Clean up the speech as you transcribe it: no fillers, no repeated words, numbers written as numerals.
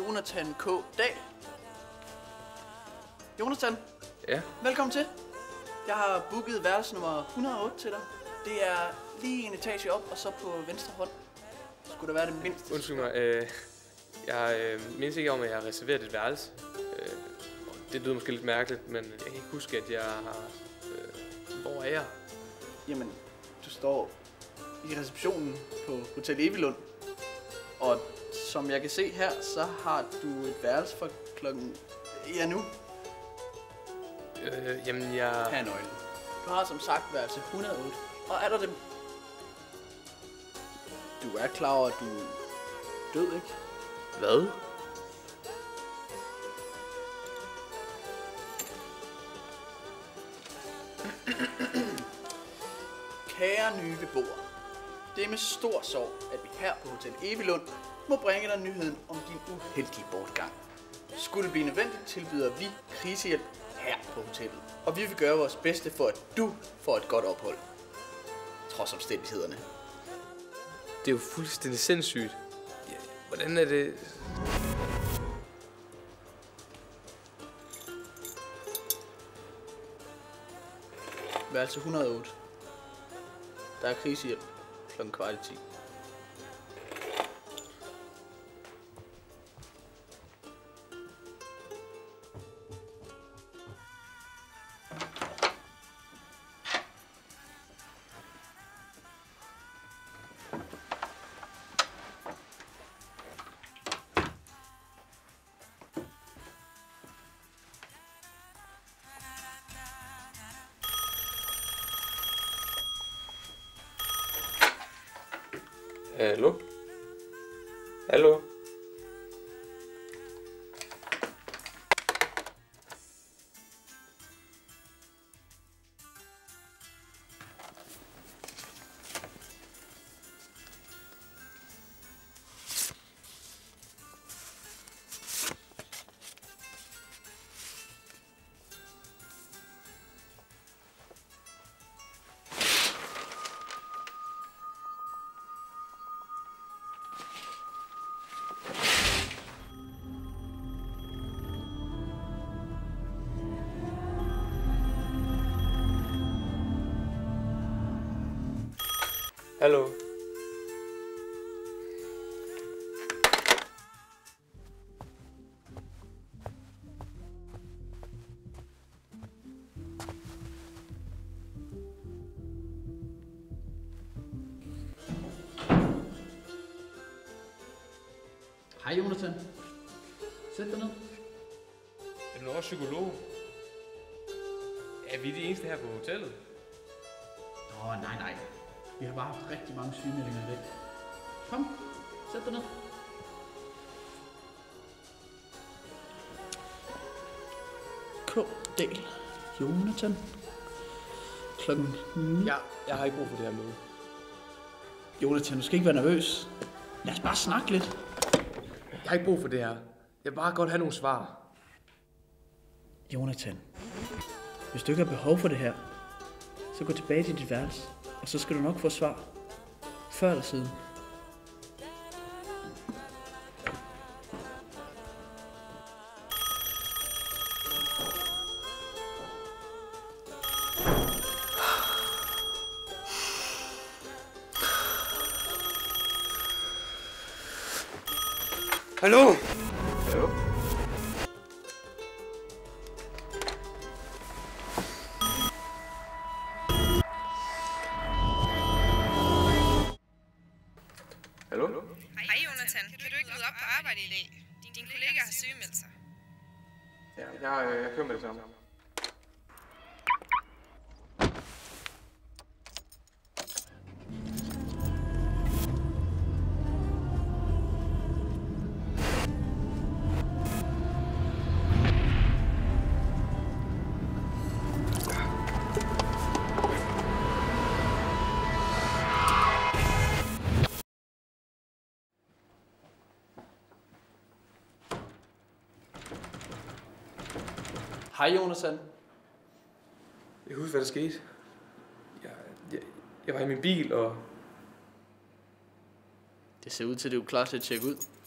Jonathan K. Dahl. Jonathan? Ja? Velkommen til. Jeg har booket værelse nummer 108 til dig. Det er lige en etage op, og så på venstre hånd. Skulle der være det mindste. Undskyld mig, jeg mindes ikke om, at jeg har reserveret et værelse. Det lyder måske lidt mærkeligt, men jeg kan ikke huske, at jeg har... hvor er jeg? Jamen, du står i receptionen på Hotel Evilund. Og som jeg kan se her, så har du et værelse for klokken... Ja, nu. Jamen, jeg... Her er nøglen. Du har som sagt værelse 108. Og er der det... Du er klar over, at du er død, ikke? Hvad? Kære nye beboere, det er med stor sorg, at vi her på Hotel Evilund må bringe dig nyheden om din uheldige bortgang. Skulle det blive nødvendigt, tilbyder vi krisehjælp her på hotellet. Og vi vil gøre vores bedste for, at du får et godt ophold. Trods omstændighederne. Det er jo fuldstændig sindssygt. Hvordan er det... Værelse 108. Der er krisehjælp klokken 9:15. Hallo? Hallo? Hallo? Hej Jonathan. Sæt dig ned. Er du også psykolog? Er vi de eneste her på hotellet? Nej. Vi har bare haft rigtig mange sygemeldinger i dag. Kom, sæt dig ned. K. Dahl. Jonathan. Klokken 9. Jeg har ikke brug for det her møde. Jonathan, du skal ikke være nervøs. Lad os bare snakke lidt. Jeg har ikke brug for det her. Jeg vil bare godt have nogle svar. Jonathan, hvis du ikke har behov for det her, så gå tilbage til dit værelse, og så skal du nok få svar. Før eller siden. Hallo? Hallo? Hallo? Hej Jonathan, kan du ikke møde op på arbejde i dag? Din kollega har sygemeldt sig. Ja, jeg kører med det samme. Hej Jonathan. Jeg kan huske, hvad der skete. Jeg var i min bil, og... Det ser ud til, at du er klar til at tjekke ud.